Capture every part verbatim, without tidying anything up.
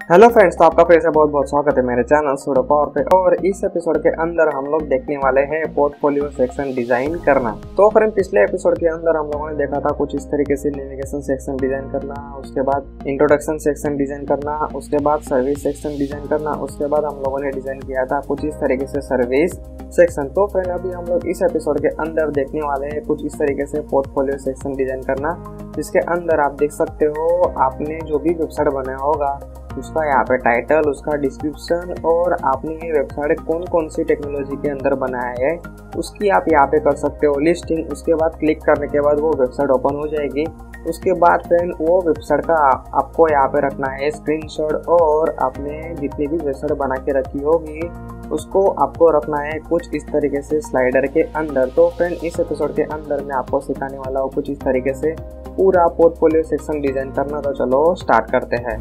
Hello friends, तो आपका फिर से बहुत बहुत स्वागत है मेरे चैनल सुरुvat पे। और इस एपिसोड के अंदर हम लोग देखने वाले हैं पोर्टफोलियो सेक्शन डिजाइन करना। तो फ्रेंड, पिछले एपिसोड के अंदर हम लोगों ने देखा था कुछ इस तरीके से नेविगेशन सेक्शन डिजाइन करना, उसके बाद इंट्रोडक्शन सेक्शन डिजाइन करना, उसके बाद सर्विस सेक्शन डिजाइन करना, उसके बाद हम लोगों ने डिजाइन किया था कुछ इस तरीके से सर्विस सेक्शन। तो फ्रेंड, अभी हम लोग इस एपिसोड के अंदर देखने वाले हैं कुछ इस तरीके से पोर्टफोलियो सेक्शन डिजाइन करना, जिसके अंदर आप देख सकते हो आपने जो भी वेबसाइट बनाया होगा उसका यहाँ पे टाइटल, उसका डिस्क्रिप्शन और आपने ये वेबसाइट कौन कौन सी टेक्नोलॉजी के अंदर बनाया है उसकी आप यहाँ पे कर सकते हो लिस्टिंग। उसके बाद क्लिक करने के बाद वो वेबसाइट ओपन हो जाएगी। उसके बाद फ्रेंड वो वेबसाइट का आपको यहाँ पे रखना है स्क्रीनशॉट, और आपने जितनी भी वेबसाइट बना के रखी होगी उसको आपको रखना है कुछ इस तरीके से स्लाइडर के अंदर। तो फ्रेंड, इस एपिसोड के अंदर मैं आपको सिखाने वाला हूँ कुछ इस तरीके से पूरा पोर्टफोलियो सेक्शन डिजाइन करना। तो चलो स्टार्ट करते हैं।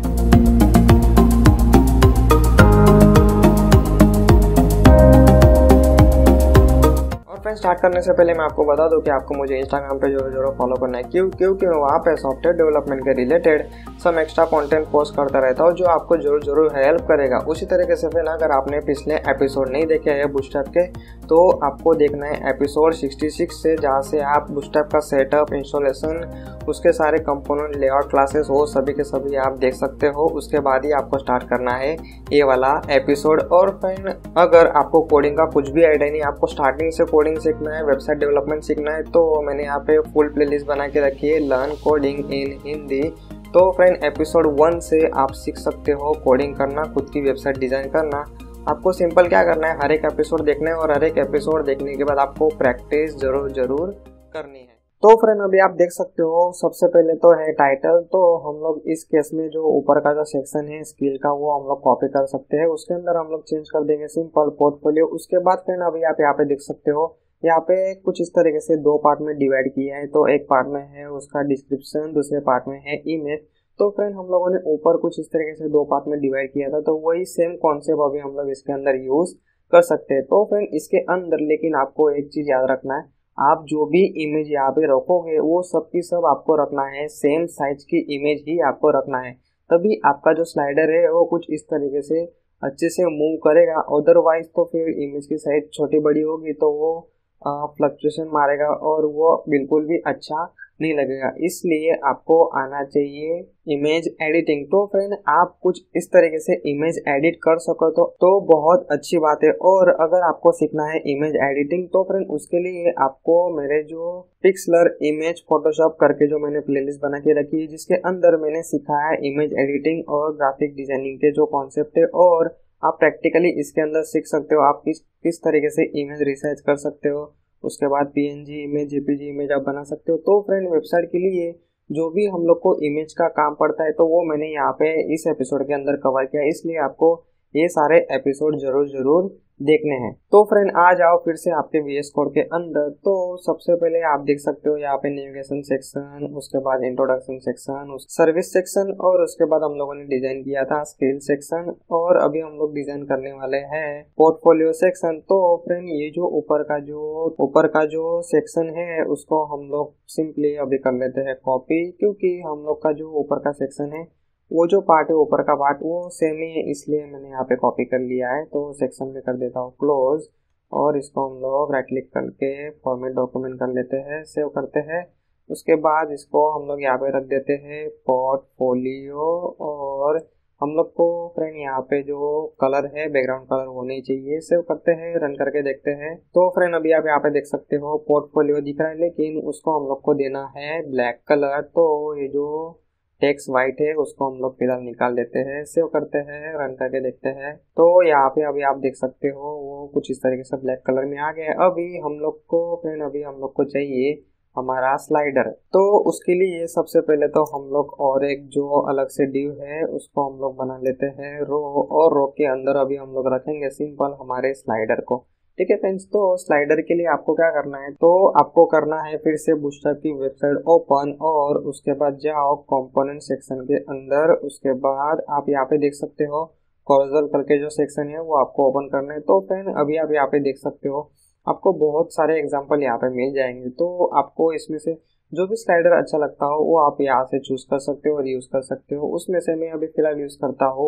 फ्रेंड, स्टार्ट करने से पहले मैं आपको बता दूं कि आपको मुझे इंस्टाग्राम पे जरूर जरूर फॉलो करना है, क्यों क्योंकि मैं वहाँ पे सॉफ्टवेयर डेवलपमेंट के related some extra content post करता रहता हूँ जो आपको जरूर जरूर हेल्प करेगा। उसी तरीके से फिर अगर आपने पिछले एपिसोड नहीं देखे हैं बूटस्ट्रैप के, तो आपको देखना है एपिसोड छियासठ से, जहाँ से आप बूटस्ट्रैप का सेटअप, इंस्टॉलेशन, उसके सारे कंपोनेंट, लेआउट, क्लासेस वो सभी के सभी आप देख सकते हो। उसके बाद ही आपको स्टार्ट करना है ये वाला एपिसोड। और फ्रेंड, अगर आपको कोडिंग का कुछ भी आइडिया नहीं, आपको स्टार्टिंग से कोडिंग सीखना है, वेबसाइट डेवलपमेंट सीखना है, तो मैंने यहाँ पे फुल प्लेलिस्ट बना के रखी है, लर्न कोडिंग इन हिंदी। तो फ्रेंड, एपिसोड वन से आप सीख सकते हो कोडिंग करना, खुद की वेबसाइट डिजाइन करना। आपको सिंपल क्या करना है, हर एक एपिसोड देखना है और हर एक एपिसोड देखने के बाद आपको प्रैक्टिस जरूर जरूर करनी है। तो फ्रेंड, अभी आप देख सकते हो सबसे पहले तो है टाइटल। तो हम लोग इस केस में जो ऊपर का जो सेक्शन है स्किल का, वो हम लोग कॉपी कर सकते हैं। उसके अंदर हम लोग चेंज कर देंगे सिंपल पोर्टफोलियो। उसके बाद फ्रेंड, अभी आप यहाँ पे देख सकते हो यहाँ पे कुछ इस तरीके से दो पार्ट में डिवाइड किया है। तो एक पार्ट में है उसका डिस्क्रिप्शन, दूसरे पार्ट में है इमेज। तो फ्रेंड, हम लोगों ने ऊपर कुछ इस तरीके से दो पार्ट में डिवाइड किया था, तो वही सेम कॉन्सेप्ट अभी हम लोग इसके अंदर यूज कर सकते हैं। तो फ्रेंड, इसके अंदर लेकिन आपको एक चीज याद रखना है, आप जो भी इमेज यहाँ पे रखोगे वो सब की सब आपको रखना है सेम साइज की इमेज ही आपको रखना है, तभी आपका जो स्लाइडर है वो कुछ इस तरीके से अच्छे से मूव करेगा। अदरवाइज तो फिर इमेज की साइज छोटी बड़ी होगी तो वो फ्लक्चुएशन मारेगा और वो बिल्कुल भी अच्छा नहीं लगेगा। इसलिए आपको आना चाहिए इमेज एडिटिंग। तो फ्रेंड, आप कुछ इस तरीके से इमेज एडिट कर सको तो तो बहुत अच्छी बात है। और अगर आपको सीखना है इमेज एडिटिंग, तो फ्रेंड उसके लिए आपको मेरे जो पिक्सलर इमेज फोटोशॉप करके जो मैंने प्लेलिस्ट बना के रखी है, जिसके अंदर मैंने सिखाया इमेज एडिटिंग और ग्राफिक डिजाइनिंग के जो कॉन्सेप्ट है, और आप प्रैक्टिकली इसके अंदर सीख सकते हो आप किस किस तरीके से इमेज रिसर्च कर सकते हो। उसके बाद पीएनजी इमेज, जेपीजी इमेज आप बना सकते हो। तो फ्रेंड, वेबसाइट के लिए जो भी हम लोग को इमेज का काम पड़ता है, तो वो मैंने यहाँ पे इस एपिसोड के अंदर कवर किया, इसलिए आपको ये सारे एपिसोड जरूर जरूर देखने हैं। तो फ्रेंड, आ जाओ फिर से आपके वीएस कोड के अंदर। तो सबसे पहले आप देख सकते हो यहाँ पे नेविगेशन सेक्शन, उसके बाद इंट्रोडक्शन सेक्शन, सर्विस सेक्शन, और उसके बाद हम लोगों ने डिजाइन किया था स्किल सेक्शन, और अभी हम लोग डिजाइन करने वाले हैं पोर्टफोलियो सेक्शन। तो फ्रेंड, ये जो ऊपर का जो ऊपर का जो सेक्शन है उसको हम लोग सिंपली अभी कर लेते हैं कॉपी, क्योंकि हम लोग का जो ऊपर का सेक्शन है वो जो पार्ट है ऊपर का पार्ट वो सेम ही है, इसलिए मैंने यहाँ पे कॉपी कर लिया है। तो सेक्शन में कर देता हूँ क्लोज, और इसको हम लोग राइट क्लिक करके फॉर्मेट डॉक्यूमेंट कर लेते हैं, सेव करते हैं। उसके बाद इसको हम लोग यहाँ पे रख देते हैं पोर्टफोलियो, और हम लोग को फ्रेंड यहाँ पे जो कलर है बैकग्राउंड कलर होने चाहिए। सेव करते हैं, रन करके देखते हैं। तो फ्रेंड, अभी आप यहाँ पे देख सकते हो पोर्टफोलियो दिख रहा है, लेकिन उसको हम लोग को देना है ब्लैक कलर। तो ये जो टेक्स्ट वाइट है उसको हम लोग फिलहाल निकाल देते हैं, सेव करते हैं, रन करके देखते हैं। तो यहाँ पे अभी आप देख सकते हो वो कुछ इस तरीके से ब्लैक कलर में आ गया। अभी हम लोग को फ्रेंड अभी हम लोग को चाहिए हमारा स्लाइडर। तो उसके लिए सबसे पहले तो हम लोग और एक जो अलग से डिव है उसको हम लोग बना लेते हैं रो, और रो के अंदर अभी हम लोग रखेंगे सिंपल हमारे स्लाइडर को। ठीक है फ्रेंड्स, तो स्लाइडर के लिए आपको क्या करना है, तो आपको करना है फिर से बूटस्ट्रैप की वेबसाइट ओपन, और उसके बाद जाओ कंपोनेंट सेक्शन के अंदर। उसके बाद आप यहाँ पे देख सकते हो कॉर्जल करके जो सेक्शन है वो आपको ओपन करना है। तो फ्रेंड, अभी आप यहाँ पे देख सकते हो आपको बहुत सारे एग्जाम्पल यहाँ पे मिल जाएंगे। तो आपको इसमें से जो भी स्लाइडर अच्छा लगता हो वो आप यहाँ से चूज कर सकते हो और यूज कर सकते हो। उसमें से मैं अभी फिलहाल यूज करता हूँ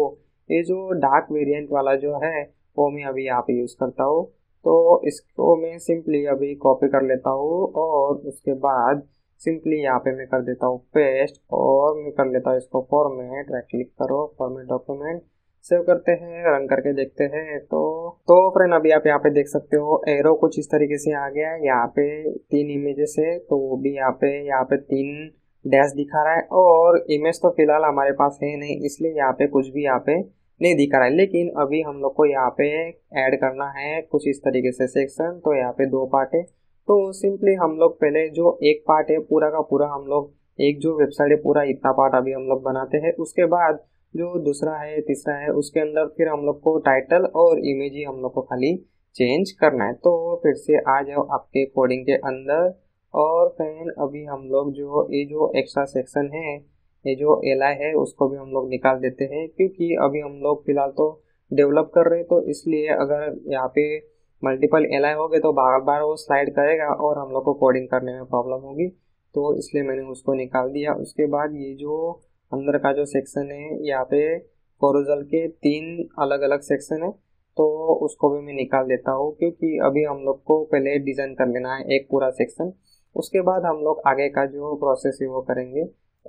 ये जो डार्क वेरिएंट वाला जो है वो मैं अभी यहाँ पे यूज़ करता हूँ। तो इसको मैं सिंपली अभी कॉपी कर लेता हूँ और उसके बाद सिंपली यहाँ पे मैं कर देता हूँ पेस्ट और मैं कर लेता हूँ इसको फॉर्मेट। राइट क्लिक करो, फॉर्मेट डॉक्यूमेंट, सेव करते हैं, रन करके देखते हैं। तो तो फ्रेंड अभी आप यहाँ पे देख सकते हो एरो कुछ इस तरीके से आ गया है। यहाँ पे तीन इमेजेस है तो वो भी यहाँ पे यहाँ पे तीन डैश दिखा रहा है और इमेज तो फिलहाल हमारे पास है नहीं, इसलिए यहाँ पे कुछ भी यहाँ पे नहीं दिखा रहा है। लेकिन अभी हम लोग को यहाँ पे ऐड करना है कुछ इस तरीके से सेक्शन। तो यहाँ पे दो पार्ट है, तो सिंपली हम लोग पहले जो एक पार्ट है पूरा का पूरा हम लोग एक जो वेबसाइट है पूरा इतना पार्ट अभी हम लोग बनाते हैं। उसके बाद जो दूसरा है तीसरा है उसके अंदर फिर हम लोग को टाइटल और इमेज ही हम लोग को खाली चेंज करना है। तो फिर से आ जाओ आपके कोडिंग के अंदर और फ्रेंड अभी हम लोग जो ये जो एक्स्ट्रा सेक्शन है, ये जो एल आई है उसको भी हम लोग निकाल देते हैं, क्योंकि अभी हम लोग फिलहाल तो डेवलप कर रहे हैं। तो इसलिए अगर यहाँ पे मल्टीपल एल आई हो गए तो बार बार वो स्लाइड करेगा और हम लोग को कोडिंग करने में प्रॉब्लम होगी, तो इसलिए मैंने उसको निकाल दिया। उसके बाद ये जो अंदर का जो सेक्शन है यहाँ पे कोरोजल के तीन अलग अलग सेक्शन है, तो उसको भी मैं निकाल देता हूँ, क्योंकि अभी हम लोग को पहले डिज़ाइन कर लेना है एक पूरा सेक्शन। उसके बाद हम लोग आगे का जो प्रोसेस है वो करेंगे।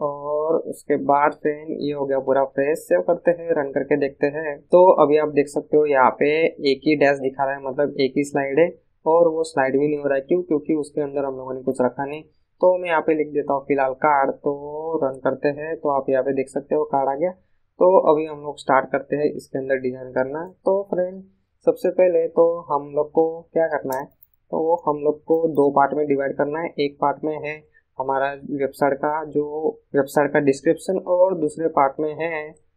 और उसके बाद फ्रेंड ये हो गया पूरा फ्रेश। सेव करते हैं, रन करके देखते हैं। तो अभी आप देख सकते हो यहाँ पे एक ही डैश दिखा रहा है, मतलब एक ही स्लाइड है और वो स्लाइड भी नहीं हो रहा है। क्यों? क्योंकि उसके अंदर हम लोगों ने कुछ रखा नहीं। तो मैं यहाँ पे लिख देता हूँ फिलहाल कार्ड। तो रन करते हैं तो आप यहाँ पे देख सकते हो कार्ड आ गया। तो अभी हम लोग स्टार्ट करते हैं इसके अंदर डिजाइन करना। तो फ्रेंड सबसे पहले तो हम लोग को क्या करना है, तो वो हम लोग को दो पार्ट में डिवाइड करना है। एक पार्ट में है हमारा वेबसाइट का जो वेबसाइट का डिस्क्रिप्शन और दूसरे पार्ट में है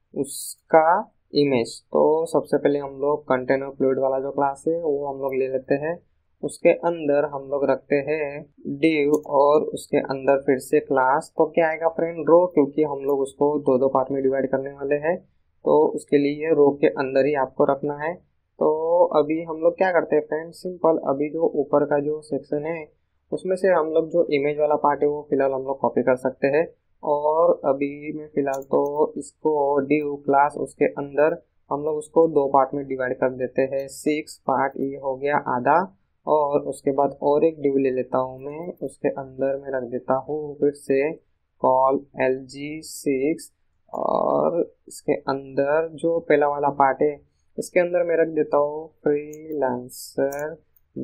उसका इमेज। तो सबसे पहले हम लोग कंटेनर फ्लूइड वाला जो क्लास है वो हम लोग ले लेते हैं। उसके अंदर हम लोग रखते हैं डिव और उसके अंदर फिर से क्लास। तो क्या आएगा फ्रेंड? रो, क्योंकि हम लोग उसको दो दो पार्ट में डिवाइड करने वाले हैं, तो उसके लिए रो के अंदर ही आपको रखना है। तो अभी हम लोग क्या करते हैं फ्रेंड, सिंपल अभी जो ऊपर का जो सेक्शन है उसमें से हम लोग जो इमेज वाला पार्ट है वो फिलहाल हम लोग कॉपी कर सकते हैं। और अभी मैं फिलहाल तो इसको डिव क्लास उसके अंदर हम लोग उसको दो पार्ट में डिवाइड कर देते हैं। सिक्स पार्ट ये हो गया आधा, और उसके बाद और एक डिव ले लेता हूँ मैं, उसके अंदर मैं रख देता हूँ फिर से कॉल एल जी सिक्स। और इसके अंदर जो पहला वाला पार्ट है इसके अंदर मैं रख देता हूँ फ्रीलांसर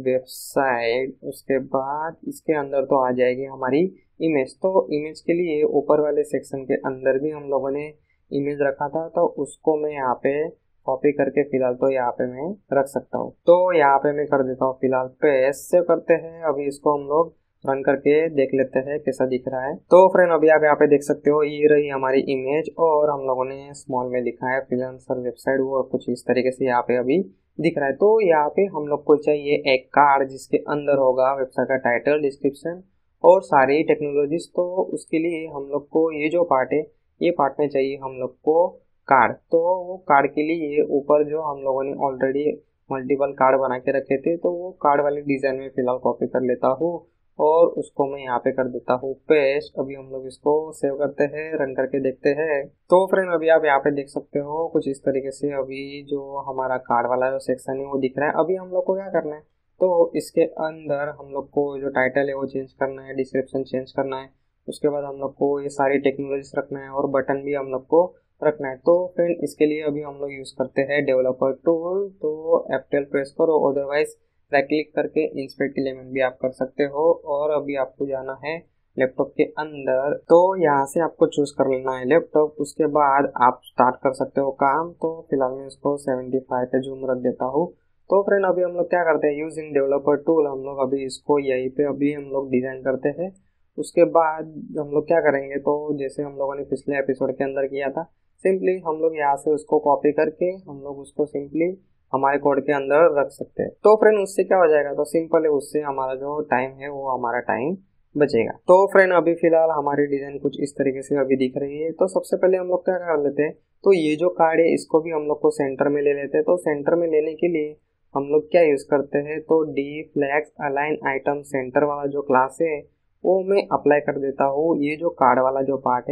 वेबसाइट। उसके बाद इसके अंदर तो आ जाएगी हमारी इमेज। तो इमेज के लिए ऊपर वाले सेक्शन के अंदर भी हम लोगों ने इमेज रखा था, तो उसको मैं यहाँ पे कॉपी करके फिलहाल तो यहाँ पे मैं रख सकता हूँ। तो यहाँ पे मैं कर देता हूँ फिलहाल पेस्ट। सेव करते हैं। अभी इसको हम लोग रन करके देख लेते हैं कैसा दिख रहा है। तो फ्रेंड अभी आप यहाँ पे देख सकते हो ये रही हमारी इमेज और हम लोगों ने स्मॉल में लिखा है फ्रीलांसर वेबसाइट, वो कुछ इस तरीके से यहाँ पे अभी दिख रहा है। तो यहाँ पे हम लोग को चाहिए एक कार्ड जिसके अंदर होगा वेबसाइट का टाइटल, डिस्क्रिप्शन और सारी टेक्नोलॉजीज। तो उसके लिए हम लोग को ये जो पार्ट है ये पार्ट में चाहिए हम लोग को कार्ड। तो वो कार्ड के लिए ऊपर जो हम लोगों ने ऑलरेडी मल्टीपल कार्ड बना के रखे थे, तो वो कार्ड वाले डिजाइन में फिलहाल कॉपी कर लेता हूँ और उसको मैं यहाँ पे कर देता हूँ पेस्ट। अभी हम लोग इसको सेव करते हैं, रन करके देखते हैं। तो फ्रेंड अभी आप यहाँ पे देख सकते हो कुछ इस तरीके से अभी जो हमारा कार्ड वाला जो सेक्शन है वो दिख रहा है। अभी हम लोग को क्या करना है, तो इसके अंदर हम लोग को जो टाइटल है वो चेंज करना है, डिस्क्रिप्शन चेंज करना है। उसके बाद हम लोग को ये सारी टेक्नोलॉजीज रखना है और बटन भी हम लोग को रखना है। तो फ्रेंड इसके लिए अभी हम लोग यूज़ करते हैं डेवलपर टूल। तो एफ ट्वेल्व प्रेस करो, अदरवाइज राइट क्लिक करके इंस्पेक्ट एलिमेंट भी आप कर सकते हो। और अभी आपको जाना है लैपटॉप के अंदर, तो यहाँ से आपको चूज कर लेना है लैपटॉप। उसके बाद आप स्टार्ट कर सकते हो काम। तो फिलहाल मैं इसको सेवेंटी फाइव पे जूम रख देता हूँ। तो फ्रेंड अभी हम लोग क्या करते हैं, यूजिंग डेवलपर टूल हम लोग अभी इसको यहीं पे अभी हम लोग डिजाइन करते हैं। उसके बाद हम लोग क्या करेंगे, तो जैसे हम लोगों ने पिछले एपिसोड के अंदर किया था, सिंपली हम लोग यहाँ से उसको कॉपी करके हम लोग उसको सिंपली हमारे कोड के अंदर रख सकते हैं। तो फ्रेंड उससे क्या हो जाएगा, तो सिंपल है, उससे हमारा जो टाइम है वो हमारा टाइम बचेगा। तो फ्रेंड अभी फिलहाल हमारी डिजाइन कुछ इस तरीके से अभी दिख रही है। तो सबसे पहले हम लोग क्या कर लेते हैं, तो ये जो कार्ड है इसको भी हम लोग को सेंटर में ले लेते हैं। तो सेंटर में लेने के लिए हम लोग क्या यूज करते हैं, तो d flex align item centre वाला जो क्लास है वो मैं अप्लाई कर देता हूँ। ये जो कार्ड वाला जो पार्ट है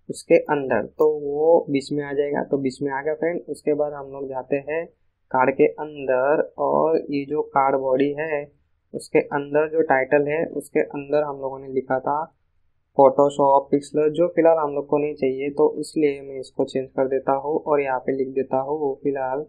उसके अंदर, तो वो बीच में आ जाएगा, तो बीच में आ गया फ्रेंड। उसके बाद हम लोग जाते हैं कार्ड के अंदर, और ये जो कार्ड बॉडी है उसके अंदर जो टाइटल है उसके अंदर हम लोगों ने लिखा था फोटोशॉप पिक्सल, जो फिलहाल हम लोग को नहीं चाहिए, तो इसलिए मैं इसको चेंज कर देता हूँ और यहाँ पे लिख देता हूँ फिलहाल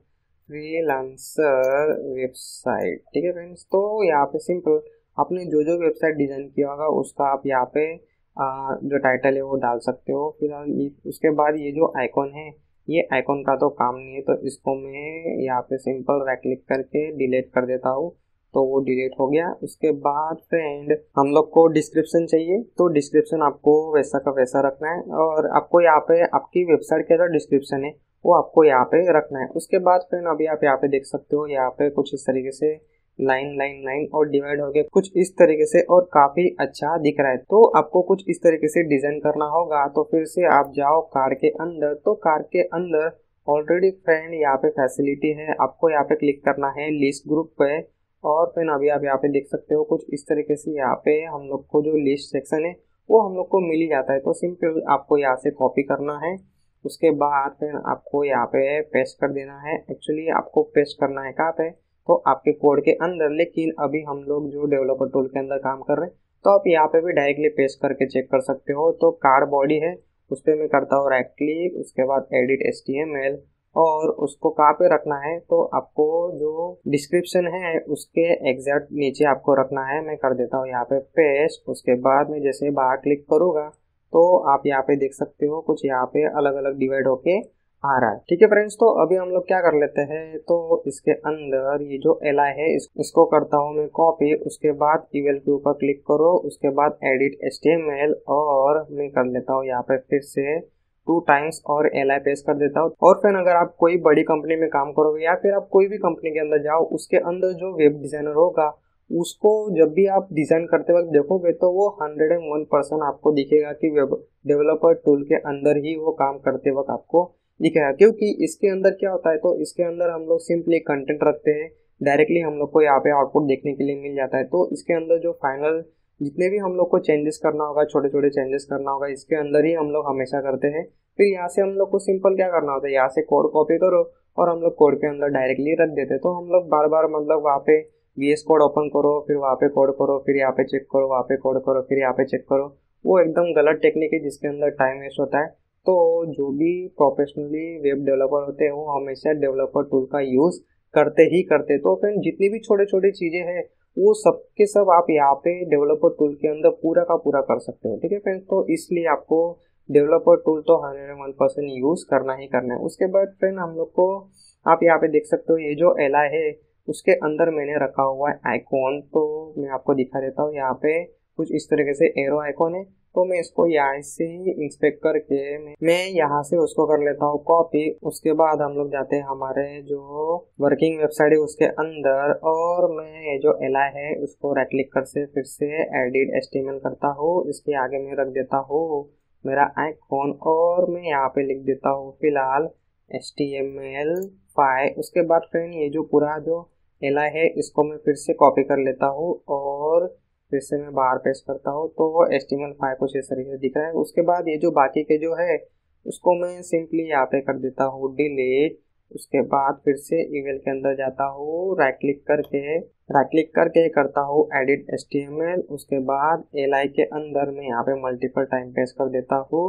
फ्रीलांसर वेबसाइट। ठीक है फ्रेंड्स, तो यहाँ पे सिंपल आपने जो जो वेबसाइट डिजाइन किया होगा उसका आप यहाँ पे आ, जो टाइटल है वो डाल सकते हो फिलहाल। उसके बाद ये जो आइकॉन है, ये आइकॉन का तो काम नहीं है, तो इसको मैं यहाँ पे सिंपल राइट क्लिक करके डिलीट कर देता हूँ, तो वो डिलीट हो गया। उसके बाद फ्रेंड हम लोग को डिस्क्रिप्शन चाहिए, तो डिस्क्रिप्शन आपको वैसा का वैसा रखना है, और आपको यहाँ पे आपकी वेबसाइट का जो डिस्क्रिप्शन है वो आपको यहाँ पे रखना है। उसके बाद फ्रेंड अभी आप यहाँ पे देख सकते हो, यहाँ पे कुछ इस तरीके से लाइन लाइन लाइन और डिवाइड हो गया कुछ इस तरीके से, और काफी अच्छा दिख रहा है। तो आपको कुछ इस तरीके से डिजाइन करना होगा, तो फिर से आप जाओ कार के अंदर, तो कार के अंदर ऑलरेडी फ्रेंड यहाँ पे फैसिलिटी है, आपको यहाँ पे क्लिक करना है लिस्ट ग्रुप पे, और फिर अभी आप यहाँ पे देख सकते हो कुछ इस तरीके से यहाँ पे हम लोग को जो लिस्ट सेक्शन है वो हम लोग को मिल ही जाता है। तो सिंपल आपको यहाँ से कॉपी करना है, उसके बाद फिर आपको यहाँ पे पेस्ट कर देना है। एक्चुअली आपको पेस्ट करना है कहाँ पे, तो आपके कोड के अंदर, लेकिन अभी हम लोग जो डेवलपर टूल के अंदर काम कर रहे हैं, तो आप यहाँ पे भी डायरेक्टली पेस्ट करके चेक कर सकते हो। तो कार्ड बॉडी है उस पर मैं करता हूँ राइट क्लिक, उसके बाद edit H T M L, और उसको कहाँ पे रखना है, तो आपको जो डिस्क्रिप्शन है उसके एग्जैक्ट नीचे आपको रखना है। मैं कर देता हूँ यहाँ पे पेस्ट। उसके बाद में जैसे बाहर क्लिक करूँगा तो आप यहाँ पे देख सकते हो कुछ यहाँ पे अलग अलग डिवाइड होके आ रहा है। ठीक है फ्रेंड्स, तो अभी हम लोग क्या कर लेते हैं, तो इसके अंदर ये जो एल आई है इस, इसको करता हूँ मैं कॉपी। उसके बाद इवेल के ऊपर क्लिक करो, उसके बाद edit H T M L, और मैं कर लेता हूँ यहाँ पे फिर से टू टाइम्स और एल आई पेस्ट कर देता हूँ। और फिर अगर आप कोई बड़ी कंपनी में काम करोगे या फिर आप कोई भी कंपनी के अंदर जाओ, उसके अंदर जो वेब डिजाइनर होगा उसको जब भी आप डिजाइन करते वक्त देखोगे तो वो हंड्रेड एंड वन परसेंट आपको दिखेगा कि वेब डेवलपर टूल के अंदर ही वो काम करते वक्त आपको दिखेगा। क्योंकि इसके अंदर क्या होता है, तो इसके अंदर हम लोग सिंपली कंटेंट रखते हैं, डायरेक्टली हम लोग को यहाँ पे आउटपुट देखने के लिए मिल जाता है। तो इसके अंदर जो फाइनल जितने भी हम लोग को चेंजेस करना होगा, छोटे छोटे चेंजेस करना होगा, इसके अंदर ही हम लोग हमेशा करते हैं। फिर यहाँ से हम लोग को सिंपल क्या करना होता है, यहाँ से कोड कॉपी करो और हम लोग कोड के अंदर डायरेक्टली रख देते हैं। तो हम लोग बार बार मतलब वहाँ पे वी एस कोड ओपन करो, फिर वहाँ पे कोड करो, फिर यहाँ पे चेक करो, वहाँ पे कोड करो, फिर यहाँ पे चेक करो, वो एकदम गलत टेक्निक है जिसके अंदर टाइम वेस्ट होता है। तो जो भी प्रोफेशनली वेब डेवलपर होते हैं वो हमेशा डेवलपर टूल का यूज करते ही करते। तो फिर जितनी भी छोटे छोटे चीजें हैं वो सब के सब आप यहाँ पे डेवलपर टूल के अंदर पूरा का पूरा कर सकते हो। ठीक है फ्रेंड्स, तो इसलिए आपको डेवलपर टूल तो हंड्रेड वन परसेंट यूज करना ही करना है। उसके बाद फ्रेंड हम लोग को आप यहाँ पे देख सकते हो ये जो एल आई है उसके अंदर मैंने रखा हुआ है आइकॉन, तो मैं आपको दिखा देता हूँ। यहाँ पे कुछ इस तरीके से एरो आइकॉन है, तो मैं इसको यहाँ से ही इंस्पेक्ट करके मैं यहाँ से उसको कर लेता हूँ कॉपी। उसके बाद हम लोग जाते हैं हमारे जो वर्किंग वेबसाइट है उसके अंदर, और मैं ये जो एल आई है उसको राइट क्लिक कर से फिर से edit H T M L करता हूँ। इसके आगे मैं रख देता हूँ मेरा आइकॉन, और मैं यहाँ पे लिख देता हूँ फिलहाल H T M L five. उसके बाद फ्रेंड ये जो पूरा जो एल आई है इसको मैं फिर से कॉपी कर लेता हूँ और फिर से मैं बाहर पेस्ट करता हूँ, तो वो H T M L five कुछ इस तरीके से दिख रहा है। उसके बाद ये जो बाकी के जो है उसको मैं सिंपली यहाँ पे कर देता हूँ डिलीट। उसके बाद फिर से ईमेल के अंदर जाता हूँ, राइट क्लिक करके राइट क्लिक करके करता हूँ edit H T M L. उसके बाद एल आई के अंदर मैं यहाँ पे मल्टीपल टाइम पेस्ट कर देता हूँ,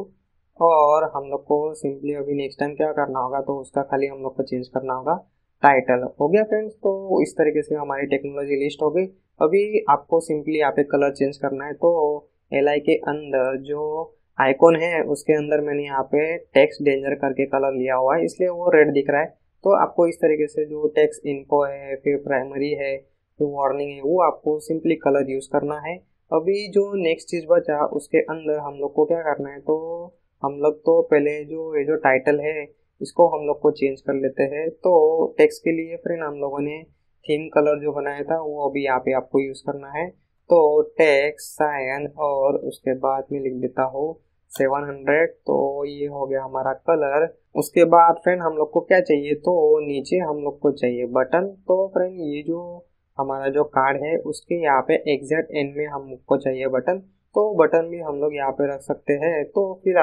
और हम लोग को सिंपली अभी नेक्स्ट टाइम क्या करना होगा, तो उसका खाली हम लोग को चेंज करना होगा टाइटल। हो गया फ्रेंड्स, तो इस तरीके से हमारी टेक्नोलॉजी लिस्ट हो गई। अभी आपको सिंपली यहाँ पे कलर चेंज करना है, तो एल आई के अंदर जो आइकॉन है उसके अंदर मैंने यहाँ पे टेक्स्ट डेंजर करके कलर लिया हुआ है, इसलिए वो रेड दिख रहा है। तो आपको इस तरीके से जो टेक्स्ट इन्फो है, फिर प्राइमरी है, फिर वार्निंग है, वो आपको सिंपली कलर यूज करना है। अभी जो नेक्स्ट चीज बचा उसके अंदर हम लोग को क्या करना है, तो हम लोग तो पहले जो ये जो टाइटल है इसको हम लोग को चेंज कर लेते हैं। तो टेक्स्ट के लिए फ्रेंड हम लोगों ने थीम कलर जो बनाया था वो अभी यहाँ पे आपको यूज करना है। तो टेक्स्ट साइन और उसके बाद में लिख देता हूँ सेवन हंड्रेड, तो ये हो गया हमारा कलर। उसके बाद फ्रेंड हम लोग को क्या चाहिए, तो नीचे हम लोग को चाहिए बटन। तो फ्रेंड ये जो हमारा जो कार्ड है उसके यहाँ पे एग्जैक्ट एंड में हमको चाहिए बटन, तो बटन भी हम लोग यहाँ पे रख सकते हैं। तो फिलहाल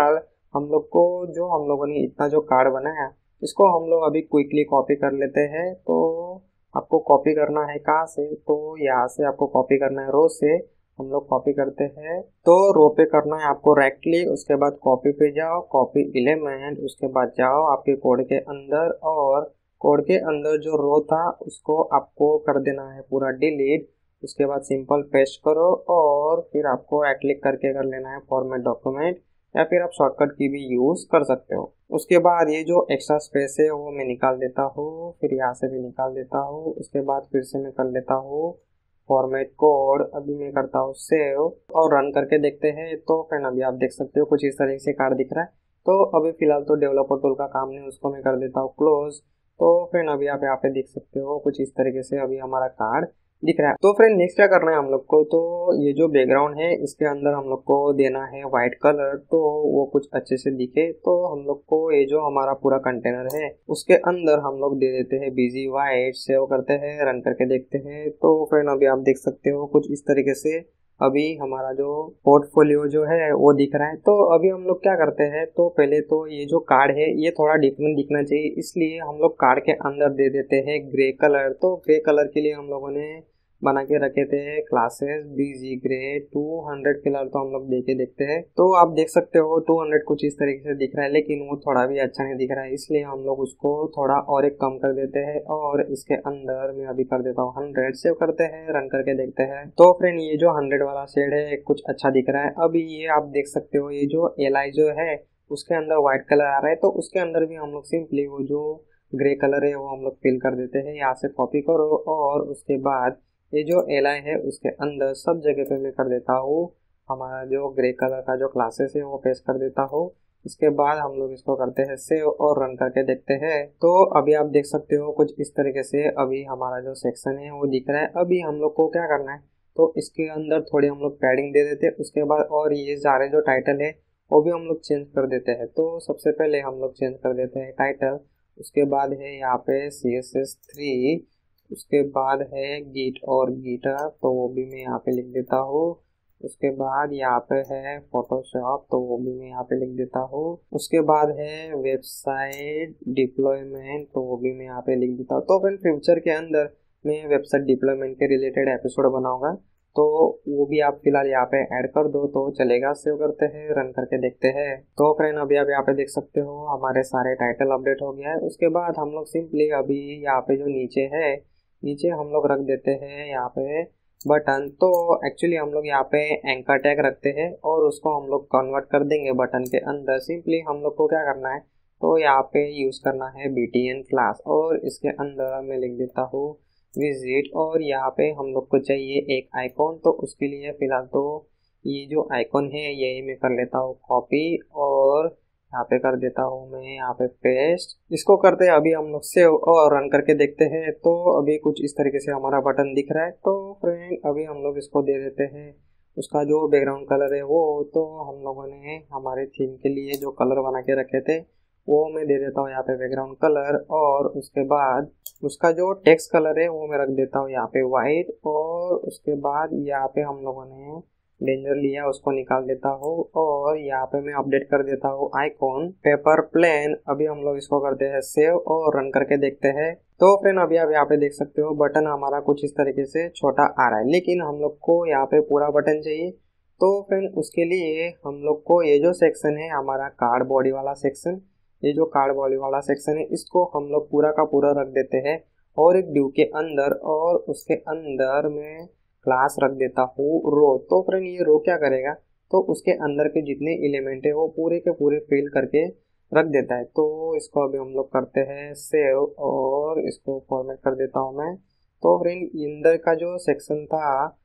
हम लोग को जो हम लोगों ने इतना जो कार्ड बनाया इसको हम लोग अभी क्विकली कॉपी कर लेते हैं। तो आपको कॉपी करना है कहाँ से, तो यहाँ से आपको कॉपी करना है रो से। हम लोग कॉपी करते हैं तो रो पे करना है आपको राइट क्लिक, उसके बाद कॉपी पे जाओ, कॉपी एलिमेंट, उसके बाद जाओ आपके कोड के अंदर और कोड के अंदर जो रो था उसको आपको कर देना है पूरा डिलीट। उसके बाद सिंपल पेस्ट करो और फिर आपको राइट क्लिक करके कर लेना है फॉर्मेट डॉक्यूमेंट, या फिर आप शॉर्टकट की भी यूज कर सकते हो। उसके बाद ये जो एक्स्ट्रा स्पेस है वो मैं निकाल देता हूँ, फिर यहाँ से भी निकाल देता हूँ। उसके बाद फिर से मैं कर लेता हूँ फॉर्मेट कोड, अभी मैं करता हूँ सेव और रन करके देखते हैं। तो फ्रेंड अभी आप देख सकते हो कुछ इस तरीके से कार्ड दिख रहा है। तो अभी फिलहाल तो डेवलपर टूल का काम नहीं, उसको मैं कर देता हूँ क्लोज। तो फ्रेंड अभी आप यहाँ पे देख सकते हो कुछ इस तरीके से अभी हमारा कार्ड दिख रहा है। तो फ्रेंड नेक्स्ट क्या करना है हम लोग को, तो ये जो बैकग्राउंड है इसके अंदर हम लोग को देना है व्हाइट कलर, तो वो कुछ अच्छे से दिखे। तो हम लोग को ये जो हमारा पूरा कंटेनर है उसके अंदर हम लोग दे देते हैं बिजी व्हाइट। सेव करते हैं, रन करके देखते हैं। तो फ्रेंड अभी आप देख सकते हो कुछ इस तरीके से अभी हमारा जो पोर्टफोलियो जो है वो दिख रहा है। तो अभी हम लोग क्या करते हैं, तो पहले तो ये जो कार्ड है ये थोड़ा डिफरेंट दिखना चाहिए, इसलिए हम लोग कार्ड के अंदर दे देते हैं ग्रे कलर। तो ग्रे कलर के लिए हम लोगों ने बना के रखे थे classes BG grey two hundred फिलहाल तो हम लोग देके देखते हैं। तो आप देख सकते हो टू हंड्रेड कुछ इस तरीके से दिख रहा है, लेकिन वो थोड़ा भी अच्छा नहीं दिख रहा है, इसलिए हम लोग उसको थोड़ा और एक कम कर देते हैं और इसके अंदर मैं अभी कर देता हूँ हंड्रेड। सेव करते हैं, रन करके देखते हैं। तो फ्रेंड ये जो हंड्रेड वाला शेड है कुछ अच्छा दिख रहा है। अभी ये आप देख सकते हो ये जो एल आई जो है उसके अंदर व्हाइट कलर आ रहा है, तो उसके अंदर भी हम लोग सिंपली वो जो ग्रे कलर है वो हम लोग फिल कर देते हैं। यहाँ से कॉपी करो और उसके बाद ये जो एल आई है उसके अंदर सब जगह पे मैं कर देता हूँ हमारा जो ग्रे कलर का जो क्लासेस है वो पेस्ट कर देता हूँ। इसके बाद हम लोग इसको करते हैं सेव और रन करके देखते हैं। तो अभी आप देख सकते हो कुछ इस तरीके से अभी हमारा जो सेक्शन है वो दिख रहा है। अभी हम लोग को क्या करना है, तो इसके अंदर थोड़ी हम लोग पैडिंग दे देते हैं। उसके बाद और ये सारे जो टाइटल है वो भी हम लोग चेंज कर देते हैं। तो सबसे पहले हम लोग चेंज कर देते हैं टाइटल। उसके बाद है यहाँ पे सी एस एस थ्री, उसके बाद है गीट और गिटार, तो वो भी मैं यहाँ पे लिख देता हूँ। उसके बाद यहाँ पे है फोटोशॉप, तो वो भी मैं यहाँ पे लिख देता हूँ। उसके बाद है वेबसाइट डिप्लॉयमेंट, तो वो भी मैं यहाँ पे लिख देता हूँ। तो फिर फ्यूचर के अंदर मैं वेबसाइट डिप्लॉयमेंट के रिलेटेड एपिसोड बनाऊंगा, तो वो भी आप फिलहाल यहाँ पे ऐड कर दो तो चलेगा। सेव करते हैं, रन करके देखते हैं। तो फ्रेंड अभी आप यहाँ पे देख सकते हो हमारे सारे टाइटल अपडेट हो गया है। उसके बाद हम लोग सिंपली अभी यहाँ पे जो नीचे है नीचे हम लोग रख देते हैं यहाँ पे बटन। तो एक्चुअली हम लोग यहाँ पे एंकर टैग रखते हैं और उसको हम लोग कन्वर्ट कर देंगे बटन के अंदर। सिंपली हम लोग को क्या करना है, तो यहाँ पे यूज करना है बी टी एन क्लास और इसके अंदर मैं लिख देता हूँ विजिट। और यहाँ पे हम लोग को चाहिए एक आइकॉन, तो उसके लिए फिलहाल तो ये जो आइकॉन है यही मैं कर लेता हूँ कॉपी और यहाँ पे कर देता हूँ मैं यहाँ पे पेस्ट। इसको करते हैं अभी हम लोग सेव और रन करके देखते हैं। तो अभी कुछ इस तरीके से हमारा बटन दिख रहा है। तो फ्रेंड अभी हम लोग इसको दे देते हैं उसका जो बैकग्राउंड कलर है वो, तो हम लोगों ने हमारे थीम के लिए जो कलर बना के रखे थे वो मैं दे देता हूँ यहाँ पे बैकग्राउंड कलर। और उसके बाद उसका जो टेक्स्ट कलर है वो मैं रख देता हूँ यहाँ पे व्हाइट। और उसके बाद यहाँ पे हम लोगों ने डेंजर लिया उसको निकाल देता हूँ और यहाँ पे मैं अपडेट कर देता हूँ आइकॉन पेपर प्लेन। अभी हम लोग इसको करते हैं सेव और रन करके देखते हैं। तो फ्रेंड अभी आप यहाँ पे देख सकते हो बटन हमारा कुछ इस तरीके से छोटा आ रहा है, लेकिन हम लोग को यहाँ पे पूरा बटन चाहिए। तो फ्रेंड उसके लिए हम लोग को ये जो सेक्शन है हमारा कार्ड बॉडी वाला सेक्शन, ये जो कार्ड बॉडी वाला सेक्शन है इसको हम लोग पूरा का पूरा रख देते हैं और एक ड्यू के अंदर, और उसके अंदर में क्लास रख देता हूँ रो। तो फ्रेंड ये रो क्या करेगा, तो उसके अंदर के जितने एलिमेंट है वो पूरे के पूरे फिल करके रख देता है। तो इसको अभी हम लोग करते हैं सेव और इसको फॉर्मेट कर देता हूँ मैं। तो फ्रेंड अंदर का जो सेक्शन था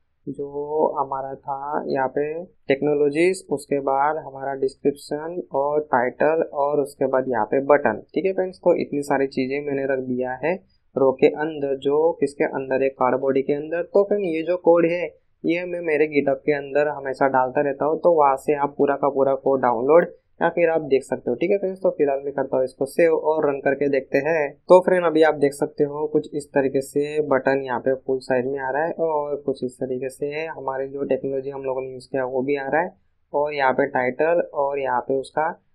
जो हमारा था यहाँ पे टेक्नोलॉजीज, उसके बाद हमारा डिस्क्रिप्शन और टाइटल और उसके बाद यहाँ पे बटन। ठीक है फ्रेंड्स, तो इतनी सारी चीजें मैंने रख दिया है रो के अंदर, जो किसके अंदर है कार्ड बॉडी के अंदर। तो फ्रेंड ये जो कोड है ये मैं मेरे गिटहब के अंदर हमेशा डालता रहता हूँ, तो वहां से आप पूरा का पूरा कोड डाउनलोड या फिर आप देख सकते हो। ठीक है फ्रेंड्स, तो फिलहाल मैं करता हूँ इसको सेव और रन करके देखते हैं। तो फ्रेंड अभी आप देख सकते हो कुछ इस तरीके से बटन यहाँ पे फुल साइज में आ रहा है और कुछ इस तरीके से हमारी जो टेक्नोलॉजी हम लोगों ने यूज किया वो भी आ रहा है और यहाँ पे टाइटल और यहाँ पे उसका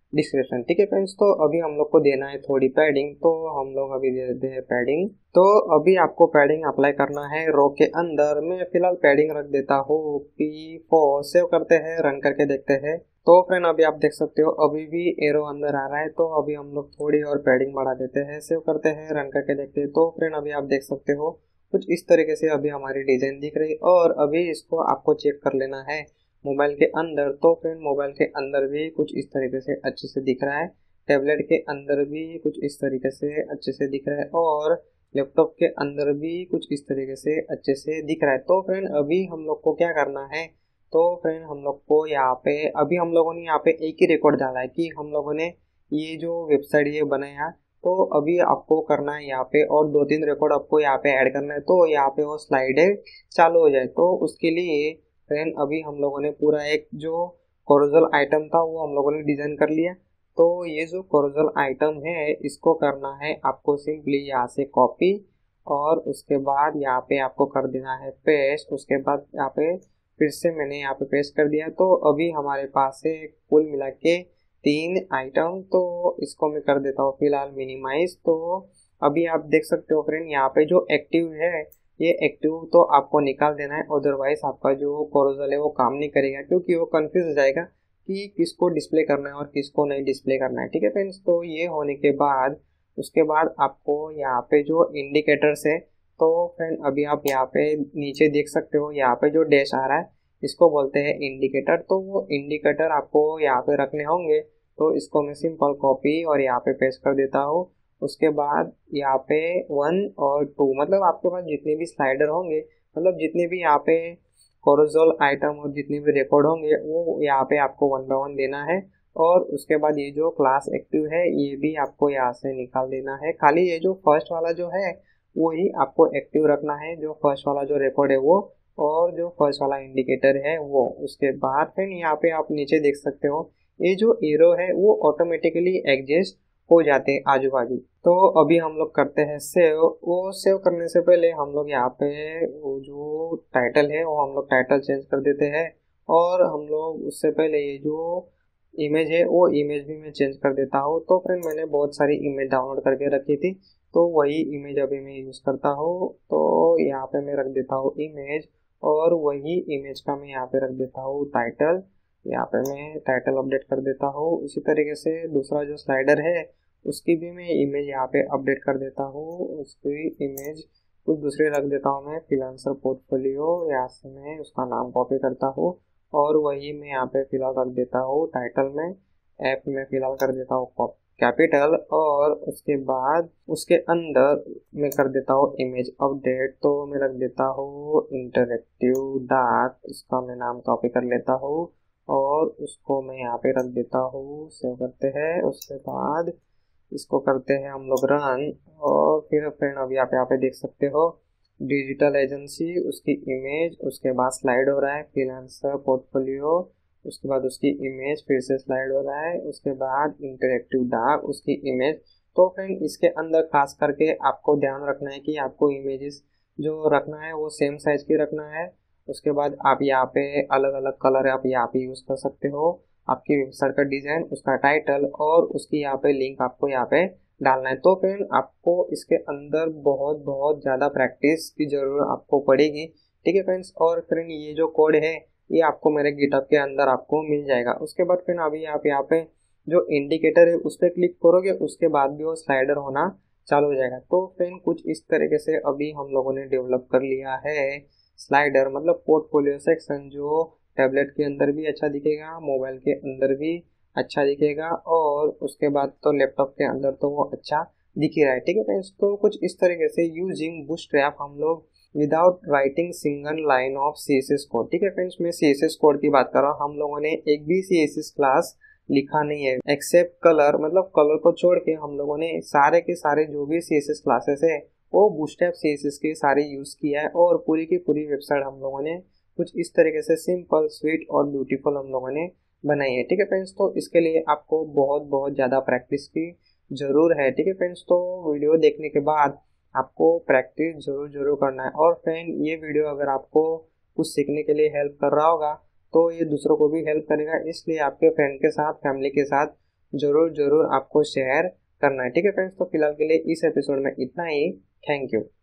डिस्क्रिप्शन। ठीक है फ्रेंड्स, तो अभी हम लोग को देना है थोड़ी पैडिंग, तो हम लोग अभी दे देते हैं पैडिंग। तो अभी आपको पैडिंग अप्लाई करना है रो के अंदर। मैं फिलहाल पैडिंग रख देता हूँ पी फोर। सेव करते हैं, रन करके देखते हैं। तो फ्रेंड अभी आप देख सकते हो अभी भी एरो अंदर आ रहा है, तो अभी हम लोग थोड़ी और पैडिंग बढ़ा देते हैं। सेव करते हैं, रन करके देखते हैं। तो फ्रेंड अभी आप देख सकते हो कुछ इस तरीके से अभी हमारी डिजाइन दिख रही है। और अभी इसको आपको चेक कर लेना है मोबाइल के अंदर। तो फ्रेंड मोबाइल के अंदर भी कुछ इस तरीके से अच्छे से दिख रहा है, टैबलेट के अंदर भी कुछ इस तरीके से अच्छे से दिख रहा है, और लैपटॉप के अंदर भी कुछ इस तरीके से अच्छे से दिख रहा है। तो फ्रेंड अभी हम लोग को क्या करना है, तो फ्रेंड हम लोग को यहाँ पे अभी हम लोगों ने यहाँ पे एक ही रिकॉर्ड डाला है कि हम लोगों ने ये जो वेबसाइट ये बनाया। तो अभी आपको करना है यहाँ पे और दो तीन रिकॉर्ड आपको यहाँ पे ऐड करना है, तो यहाँ पे वो स्लाइडर चालू हो जाए। तो उसके लिए फ्रेंड अभी हम लोगों ने पूरा एक जो कोरोजल आइटम था वो हम लोगों ने डिजाइन कर लिया। तो ये जो कोरोजल आइटम है इसको करना है आपको सिंपली यहाँ से कॉपी, और उसके बाद यहाँ पे आपको कर देना है पेस्ट। उसके बाद यहाँ पे फिर से मैंने यहाँ पे पेस्ट कर दिया। तो अभी हमारे पास है कुल मिला के तीन आइटम। तो इसको मैं कर देता हूँ फिलहाल मिनिमाइज। तो अभी आप देख सकते हो फ्रेंड यहाँ पे जो एक्टिव है ये एक्टिव तो आपको निकाल देना है, अदरवाइज आपका जो कोरोजल है वो काम नहीं करेगा, क्योंकि वो कंफ्यूज हो जाएगा कि किसको डिस्प्ले करना है और किसको नहीं डिस्प्ले करना है। ठीक है फ्रेंड्स, तो ये होने के बाद उसके बाद आपको यहाँ पे जो इंडिकेटर्स है, तो फ्रेंड अभी आप यहाँ पे नीचे देख सकते हो यहाँ पे जो डैश आ रहा है इसको बोलते हैं इंडिकेटर। तो वो इंडिकेटर आपको यहाँ पे रखने होंगे। तो इसको मैं सिंपल कॉपी और यहाँ पे पेस्ट कर देता हूँ। उसके बाद यहाँ पे वन और टू, मतलब आपके पास जितने भी स्लाइडर होंगे, मतलब जितने भी यहाँ पे कोरोजल आइटम और जितने भी रिकॉर्ड होंगे वो यहाँ पे आपको वन बाय वन देना है। और उसके बाद ये जो क्लास एक्टिव है ये भी आपको यहाँ से निकाल देना है। खाली ये जो फर्स्ट वाला जो है वो ही आपको एक्टिव रखना है, जो फर्स्ट वाला जो रिकॉर्ड है वो, और जो फर्स्ट वाला इंडिकेटर है वो। उसके बाद फिर यहाँ पे आप नीचे देख सकते हो ये जो एरो है वो ऑटोमेटिकली एडजस्ट हो जाते हैं आजू बाजू। तो अभी हम लोग करते हैं सेव। वो सेव करने से पहले हम लोग यहाँ पे वो जो टाइटल है वो हम लोग टाइटल चेंज कर देते हैं, और हम लोग उससे पहले ये जो इमेज है वो इमेज भी मैं चेंज कर देता हूँ। तो फ्रेंड मैंने बहुत सारी इमेज डाउनलोड करके रखी थी, तो वही इमेज अभी मैं यूज़ करता हूँ। तो यहाँ पे मैं रख देता हूँ इमेज, और वही इमेज का मैं यहाँ पे रख देता हूँ टाइटल। यहाँ पे मैं टाइटल अपडेट कर देता हूँ। इसी तरीके से दूसरा जो स्लाइडर है उसकी भी मैं इमेज यहाँ पे अपडेट कर देता हूँ। उसकी इमेज कुछ दूसरी रख देता हूँ मैं, फ्रीलांसर पोर्टफोलियो। यहाँ से मैं उसका नाम कॉपी करता हूँ और वही मैं यहाँ पे फिलहाल रख देता हूँ टाइटल में। ऐप में फिलहाल कर देता हूँ कैपिटल, और उसके बाद उसके अंदर मैं कर देता हूँ इमेज अपडेट। तो मैं रख देता हूँ इंटरेक्टिव डार्क, इसका मैं नाम कॉपी कर लेता हूँ और उसको मैं यहाँ पे रख देता हूँ। सेव करते हैं, उसके बाद इसको करते हैं हम लोग रन। और फिर फ्रेंड अभी आप यहाँ पे देख सकते हो डिजिटल एजेंसी, उसकी इमेज, उसके बाद स्लाइड हो रहा है फ्रीलांसर पोर्टफोलियो, उसके बाद उसकी इमेज फिर से स्लाइड हो रहा है, उसके बाद इंटरेक्टिव डार्क, उसकी इमेज। तो फ्रेंड इसके अंदर खास करके आपको ध्यान रखना है कि आपको इमेजेस जो रखना है वो सेम साइज की रखना है। उसके बाद आप यहाँ पे अलग अलग कलर आप यहाँ पे यूज़ कर सकते हो। आपकी वेबसाइट का डिज़ाइन, उसका टाइटल और उसकी यहाँ पे लिंक आपको यहाँ पे डालना है। तो फ्रेंड आपको इसके अंदर बहुत बहुत ज़्यादा प्रैक्टिस की ज़रूरत आपको पड़ेगी। ठीक है फ्रेंड्स, और फ्रेंड ये जो कोड है ये आपको मेरे गिटहब के अंदर आपको मिल जाएगा। उसके बाद फ्रेंड अभी आप यहाँ पे जो इंडिकेटर है उस पर क्लिक करोगे, उसके बाद भी वो स्लाइडर होना चालू हो जाएगा। तो फ्रेंड कुछ इस तरीके से अभी हम लोगों ने डेवलप कर लिया है स्लाइडर, मतलब पोर्टफोलियो सेक्शन, जो टैबलेट के अंदर भी अच्छा दिखेगा, मोबाइल के अंदर भी अच्छा दिखेगा, और उसके बाद तो लैपटॉप के अंदर तो वो अच्छा दिख ही रहा है। ठीक है फ्रेंड्स, तो कुछ इस तरीके से यूजिंग बूटस्ट्रैप हम लोग without writing single line of C S S code. ठीक है फ्रेंड्स, मैं सी एस एस कोड की बात कर रहा हूँ। हम लोगों ने एक भी सी एस एस क्लास लिखा नहीं है एक्सेप्ट कलर, मतलब कलर को छोड़ के हम लोगों ने सारे के सारे जो भी सी एस एस क्लासेस है वो बूटस्ट्रैप सी एस एस के सारे यूज़ किया है, और पूरी की पूरी वेबसाइट हम लोगों ने कुछ इस तरीके से सिंपल, स्वीट और ब्यूटीफुल हम लोगों ने बनाई है। ठीक है फ्रेंड्स, तो इसके लिए आपको बहुत बहुत ज़्यादा प्रैक्टिस की ज़रूर है। ठीक है फ्रेंड्स, तो वीडियो देखने के बाद आपको प्रैक्टिस जरूर जरूर करना है। और फ्रेंड ये वीडियो अगर आपको कुछ सीखने के लिए हेल्प कर रहा होगा तो ये दूसरों को भी हेल्प करेगा, इसलिए आपके फ्रेंड के साथ, फैमिली के साथ जरूर जरूर आपको शेयर करना है। ठीक है फ्रेंड्स, तो फिलहाल के लिए इस एपिसोड में इतना ही। Thank you.